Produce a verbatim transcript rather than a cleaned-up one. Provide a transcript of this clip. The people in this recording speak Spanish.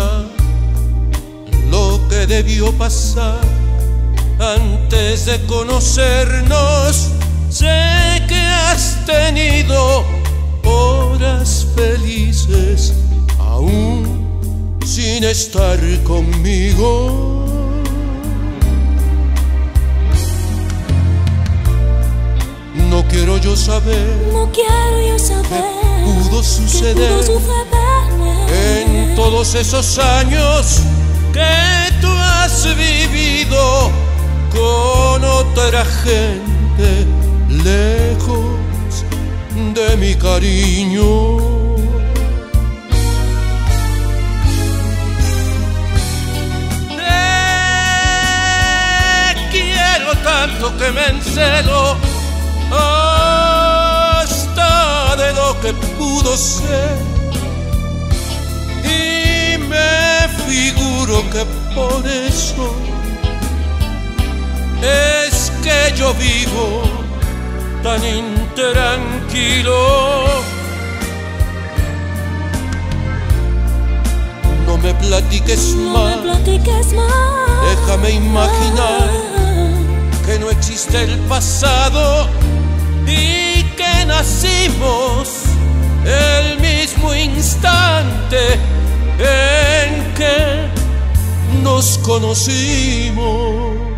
pasará lo que debió pasar antes de conocernos. Sé que has tenido horas felices aún sin estar conmigo. No quiero yo saber, no quiero yo saber qué pudo suceder, qué pudo suceder en todos esos años que tú has vivido con otra gente, lejos de mi cariño. Te quiero tanto que me encelo hasta de lo que pudo ser, y me figuro que por eso es que yo vivo tan intranquilo. No me platiques no más, me platiques más. Déjame imaginar que no existe el pasado y que nacimos el mismo instante en que nos conocimos.